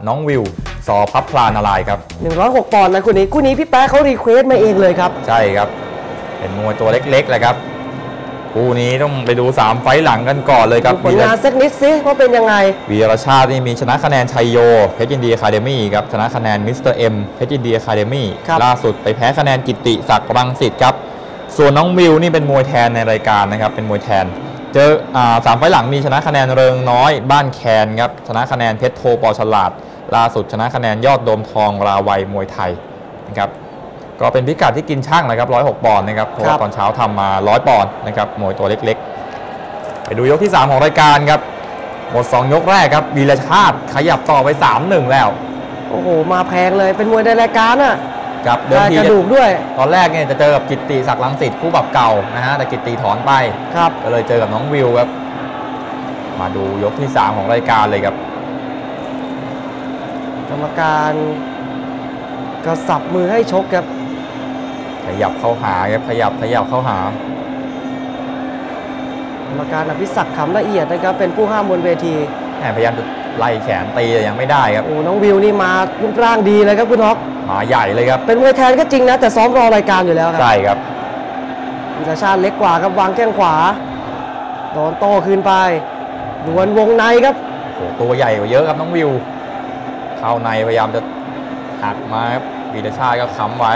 น้องวิวสอพับพลานารายครับ 106 ปอนด์นะคู่นี้พี่แป๊ะเขารีเควสมาเองเลยครับใช่ครับเป็นมวยตัวเล็กๆเลยครับคู่นี้ต้องไปดู3ไฟต์หลังกันก่อนเลยครับผลงานสักนิดสิว่าเป็นยังไงวีรชาตินี่มีชนะคะแนนชัยโยเพชรยินดีอะคาเดมี่ครับชนะคะแนนมิสเตอร์เอ็มเพชรยินดีอะคาเดมี่ล่าสุดไปแพ้คะแนนกิตติศักดิ์รังสิตครับส่วนน้องวิวนี่เป็นมวยแทนในรายการนะครับเป็นมวยแทนเจอ3ไฟต์หลังมีชนะคะแนนเริงน้อยบ้านแคนครับชนะคะแนนเพชรโทปอฉลาดล่าสุดชนะคะแนนยอดโดมทองราวัยมวยไทยนะครับก็เป็นพิกัดที่กินช่างนะครับ106 ปอนด์นะครับเพราะว่าตอนเช้าทำมา100 ปอนด์นะครับมวยตัวเล็กๆไปดูยกที่3ของรายการครับหมด2ยกแรกครับวีรชาติขยับต่อไป 3-1 แล้วโอ้โหมาแพงเลยเป็นมวยในรายการน่ะครับเดิมทีกระดูกด้วยตอนแรกเนี่ยจะเจอกับกิตติศักดิ์รังสิตคู่แบบเก่านะฮะแต่กิตติถอนไปครับก็เลยเจอกับน้องวิวครับมาดูยกที่3ของรายการเลยครับกรรมการกระสับมือให้ชกครับขยับเข้าหาครับขยับเข้าหากรรมการอภิศักดิ์ขำละเอียดนะครับเป็นผู้ห้ามบนเวทีพยายามจะไล่แขนตีแต่ยังไม่ได้ครับโอ้น้องวิวนี่มารูปร่างดีเลยครับคุณฮอกมาใหญ่เลยครับเป็นมวยแทนก็จริงนะแต่ซ้อมรอรายการอยู่แล้วครับใช่ครับวิชาติเล็กกว่าครับวางแข้งขวาโดนโต้คืนไปดวลวงในครับโอ้ตัวใหญ่กว่าเยอะครับน้องวิวเข้าในพยายามจะหักมาครับวีรชาติก็ค้ำไว้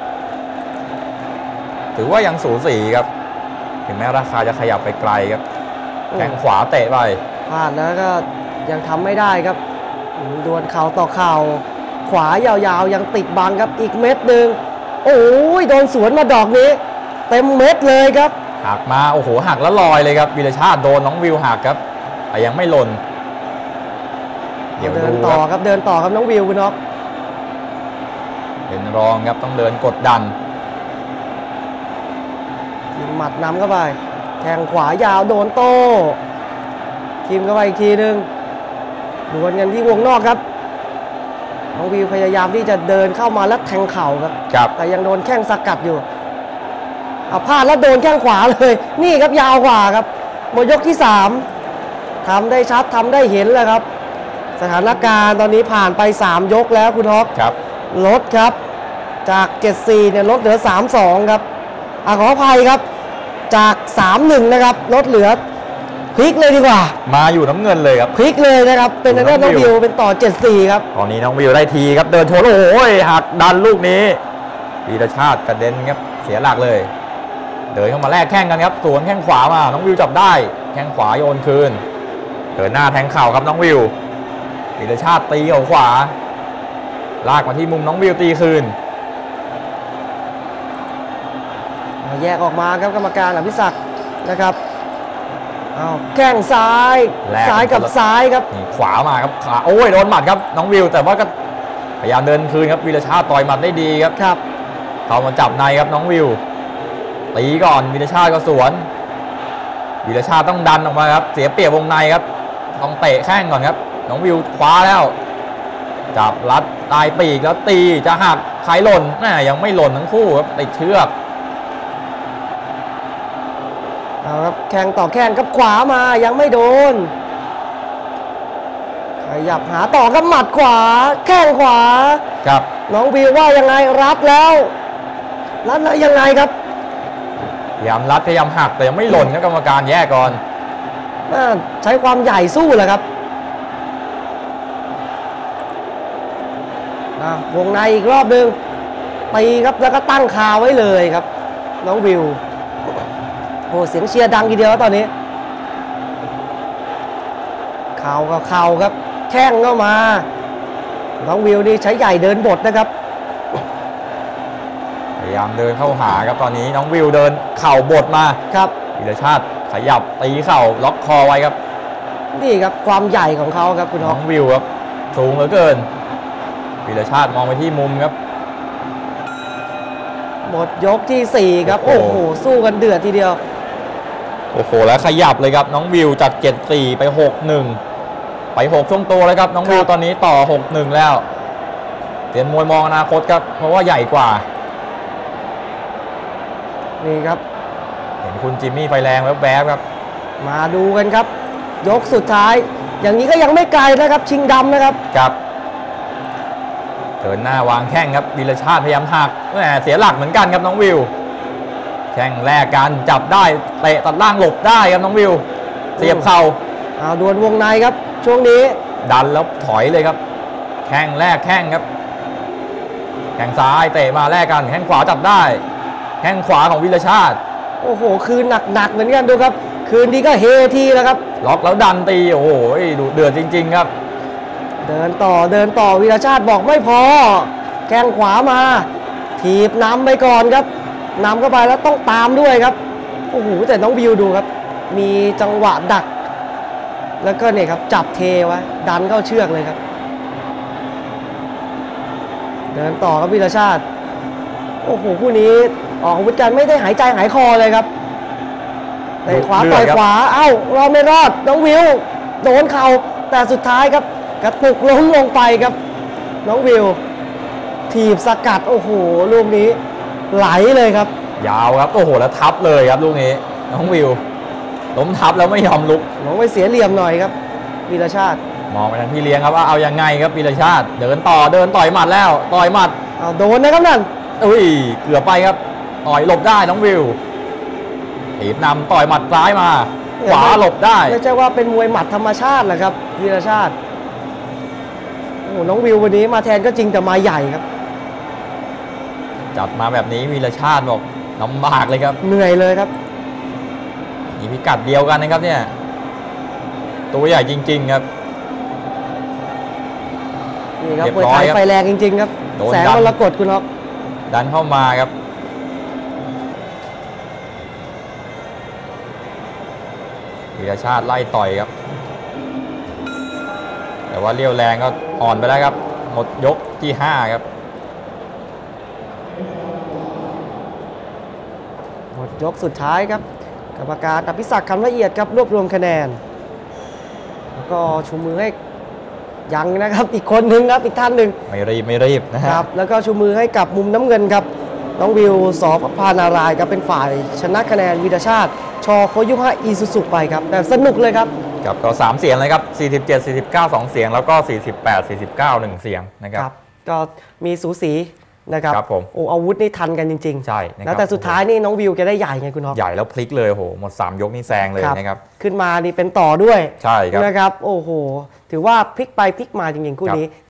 ถือว่ายังสูสีครับถึงแม้ราคาจะขยับไปไกลครับแข้งขวาเตะไปพลาดแล้วก็ยังทำไม่ได้ครับดวลเข่าต่อเข่าขวายาวๆยังติดบังครับอีกเม็ดหนึ่งโอ้ยโดนสวนมาดอกนี้เต็มเม็ดเลยครับหักมาโอ้โหหักแล้วลอยเลยครับวีรชาติโดนน้องวิวหักครับแต่ยังไม่หล่นเดินต่อครับน้องวิวคุณน็อกเป็นรองครับต้องเดินกดดันยิงหมัดนำเข้าไปแทงขวายาวโดนโต้ทีมเข้าไปอีกทีนึงดวลกันที่วงนอกครับน้องวิวพยายามที่จะเดินเข้ามาแล้วแทงเข่าครับแต่ยังโดนแข้งสกัดอยู่เอาพลาดแล้วโดนแข้งขวาเลยนี่ครับยาวกว่าครับหมดยกที่3ทำได้ชัดทำได้เห็นแล้วครับสถานการณ์ตอนนี้ผ่านไป3ยกแล้วคุณฮอกครับลดครับจาก 74 เนี่ยลดเหลือ 32 ครับขออภัยครับจาก 31 นะครับลดเหลือพลิกเลยดีกว่ามาอยู่น้ำเงินเลยครับพลิกเลยนะครับเป็นน้องวิวเป็นต่อ 74 ครับตอนนี้น้องวิวได้ทีครับเดินชนโอ้ยหักดันลูกนี้วีรชาติกระเด็นครับเสียหลักเลยเดินเข้ามาแลกแข้งกันครับสวนแข้งขวามาน้องวิวจับได้แข้งขวาโยนคืนเดินหน้าแทงเข่าครับน้องวิววีรชาติตีเข่าขวาลากมาที่มุมน้องวิวตีคืนแยกออกมาครับกรรมการอภิศักดิ์นะครับแข้งซ้ายกับซ้ายครับขวามาครับขาโอ้ยโดนหมัดครับน้องวิวแต่ว่าก็พยายามเดินคืนครับวีรชาติต่อยหมัดได้ดีครับเข้ามาจับในครับน้องวิวตีก่อนวีรชาติก็สวนวีรชาติต้องดันออกมาครับเสียเปรียบวงในครับต้องเตะแข้งก่อนครับน้องวิวคว้าแล้วจับรัดตายปีกแล้วตีจะหักใครหล่นยังไม่หล่นทั้งคู่ครับติดเชือกครับแข้งต่อแข้งกับขวามายังไม่โดนขยับหาต่อกับหมัดขวาแข้งขวาครับน้องวิวว่ายังไงรับแล้วยังไงครับพยายามรัดพยายามหักแต่ยังไม่หล่นครับกรรมการแยกก่อนใช้ความใหญ่สู้แหละครับวงในอีกรอบหนึ่งตีครับแล้วก็ตั้งคาไว้เลยครับน้องวิวโอ้เสียงเชียร์ดังทีเดียวตอนนี้เข่ากับเข่าครับแข้งก็มาน้องวิวนี่ใช้ใหญ่เดินบทนะครับพยายามเดินเข้าหาครับตอนนี้น้องวิวเดินเข่าบทมาครับวีรชาติขยับตีเข่าล็อกคอไว้ครับนี่ครับความใหญ่ของเขาครับคุณน้องวิวครับสูงเหลือเกินวีรชาติมองไปที่มุมครับหมดยกที่4ครับโอ้โหสู้กันเดือดทีเดียวโอ้โหแล้วขยับเลยครับน้องวิวจาก 74 ไป 61 ไป6ช่วงโตแล้วครับน้องวิวตอนนี้ต่อ 61 แล้วเปลี่ยนมวยมองอนาคตครับเพราะว่าใหญ่กว่านี่ครับเห็นคุณจิมมี่ไฟแรงแวบๆครับมาดูกันครับยกสุดท้ายอย่างนี้ก็ยังไม่ไกลนะครับชิงดำนะครับครับเดินหน้าวางแข้งครับวีรชาติพยายามหักแหมเสียหลักเหมือนกันครับน้องวิวแข้งแรกกันจับได้เตะตัดล่างหลบได้ครับน้องวิวเสียบเข่าดวลวงในครับช่วงนี้ดันแล้วถอยเลยครับแข้งแรกแข้งครับแข้งซ้ายเตะมาแรกกันแข้งขวาจับได้แข้งขวาของวีรชาติโอ้โหคืนหนักเหมือนกันดูครับคืนนี้ก็เฮทีแล้วครับล็อกแล้วดันตีโอ้โหดุเดือดจริงๆครับเดินต่อวีรชาติบอกไม่พอแข้งขวามาถีบนำไปก่อนครับนำเข้าไปแล้วต้องตามด้วยครับโอ้โหแต่น้องวิวดูครับมีจังหวะดักแล้วก็เนี่ยครับจับเทไว้ดันเข้าเชือกเลยครับเดินต่อครับวีรชาติโอ้โหคู่นี้ออกอาวุธกันไม่ได้หายใจหายคอเลยครับเตะขวาต่อยขวาเอ้ารอดไม่รอดน้องวิวโดนเข่าแต่สุดท้ายครับกระตุกล้มลงไปครับน้องวิวถีบสกัดโอ้โหลูกนี้ไหลเลยครับยาวครับโอ้โหแล้วทับเลยครับลูกนี้น้องวิวล้มทับแล้วไม่ยอมลุกน้องไปเสียเหลี่ยมหน่อยครับวีรชาติมองไปทางพี่เลี้ยงครับว่าเอายังไงครับวีรชาติเดินต่อยหมัดแล้วต่อยหมัดเอาโดนนะครับนั่นอุ้ยเกือบไปครับต่อยหลบได้น้องวิวถีบนำต่อยหมัดซ้ายมาขวาหลบได้ไม่ใช่ว่าเป็นมวยหมัดธรรมชาติหรอกครับวีรชาติโอ้น้องวิววันนี้มาแทนก็จริงแต่มาใหญ่ครับจัดมาแบบนี้วีรชาติบอกลำบากเลยครับเหนื่อยเลยครับนี่พิกัดเดียวกันนะครับเนี่ยตัวใหญ่จริงๆครับนี่ครับมวยไทยไฟแรงจริงๆครับแสงมรกตคุณครับดันเข้ามาครับวีรชาติไล่ต่อยครับแต่ว่าเลี้ยวแรงก็อ่อนไปแล้วครับหมดยกที่5ครับหมดยกสุดท้ายครับกรรมการอภิศักดิ์คำละเอียดครับรวบรวมคะแนนแล้วก็ชูมือให้ยังนะครับอีกคนหนึ่งครับอีกท่านหนึ่งไม่รีบนะครับแล้วก็ชูมือให้กับมุมน้ำเงินครับน้องวิวสพพานารายครับเป็นฝ่ายชนะคะแนนวีรชาติชโคยุฮะอีซูซุไปครับแบบสนุกเลยครับกับก็3เสียงเลยครับ47 49 2เสียงแล้วก็48 49 1เสียงนะครับก็มีสูสีนะครับผมโอ้อาวุธนี่ทันกันจริงๆใช่แล้วแต่สุดท้ายนี่น้องวิวแกได้ใหญ่ไงคุณฮอปใหญ่แล้วพลิกเลยโอ้โหหมด3ยกนี่แซงเลยนะครับขึ้นมานี่เป็นต่อด้วยใช่ครับนะครับโอ้โหถือว่าพลิกไปพลิกมาจริงๆคู่นี้